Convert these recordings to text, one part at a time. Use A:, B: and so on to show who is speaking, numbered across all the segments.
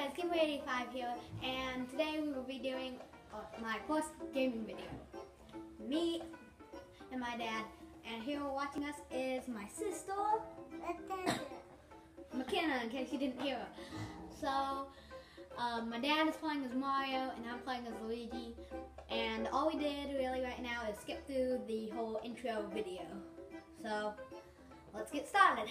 A: guys, Kimber85 here, and today we will be doing my first gaming video. Me and my dad, and here watching us is my sister, McKenna, in case you didn't hear her. So, my dad is playing as Mario, and I'm playing as Luigi, and all we did really right now is skip through the whole intro video. So, let's get started.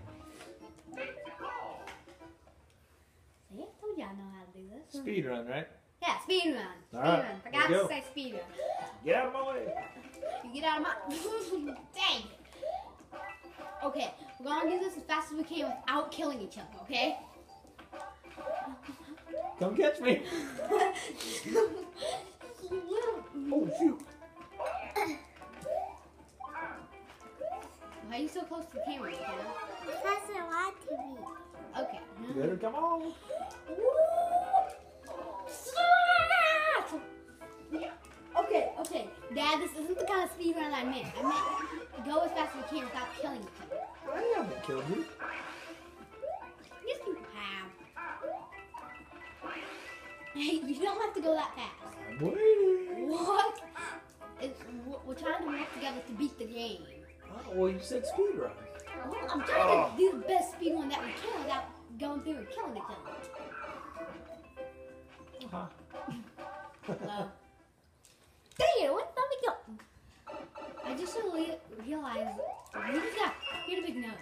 A: See, I told you I know how to do this.
B: Speed run, right?
A: Yeah, speed run. Speed
B: All right,
A: run. Forgot to say speed run.
B: Get out of my way.
A: You get out of my... Dang. Okay, we're gonna do this as fast as we can without killing each other, okay?
B: Come catch me. Oh, shoot.
A: Why are you so close to the camera, you know?
C: Because I want to be.
A: Okay.
B: You better come on.
A: Okay. Dad, this isn't the kind of speed run I meant. I meant go as fast as you can without killing each other.
B: I haven't killed you.
A: Yes, you have. Hey, you don't have to go that fast.
B: I'm waiting.
A: What? We're trying to work together to beat the game.
B: Oh, well, you said speed run.
A: Well, I'm trying to do the best speed run that we can without going through and killing each other. Well, dang it, what? Let me go. I just realized Luigi's got a big nose.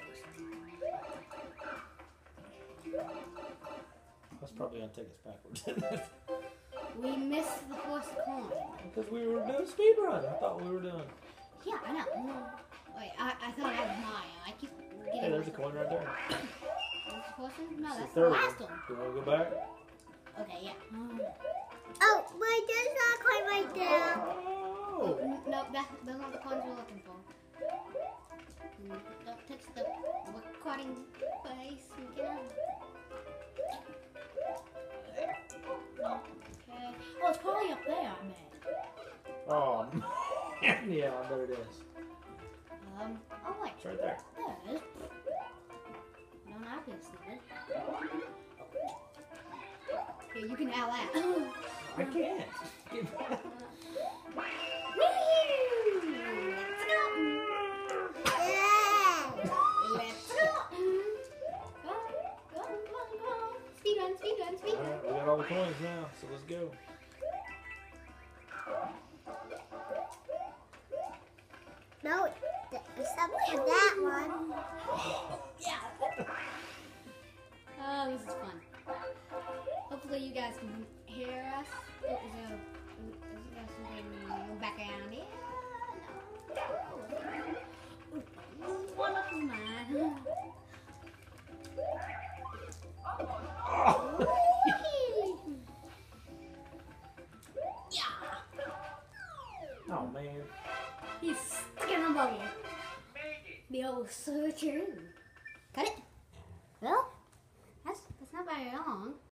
B: That's probably going to take us backwards.
A: We missed the first coin.
B: Because we were doing speed run. I thought we were doing.
A: Yeah, I know. Wait, I thought I was Mario. I keep getting.
B: Hey, there's a coin right there.
A: That's the first one? No,
B: It's
A: that's
B: the
A: the
B: third
A: last
B: one.
A: one.
B: You want to go back?
A: Okay, yeah.
C: Oh, wait, there's not quite right there.
B: Oh.
A: No, those aren't the coins we're looking for. Don't touch the recording place. Okay. Oh, it's probably up there, I bet.
B: Oh, man. Yeah, I bet it is.
A: Oh wait.
B: It's right there.
A: There it is. Don't obviously. Here, you can have that.
B: I can't. Get back.
A: Let's go. Go. Speed run.
B: All right, we got all the coins now, so let's go.
C: No, except for that one.
A: Yeah. Oh, this is fun. Hopefully you guys can hear us. Oh, is there something background here? No. One up is mine. Yeah.
B: Oh, man.
A: He's sticking a buggy. The old searcher. Cut it. Well, that's not very long.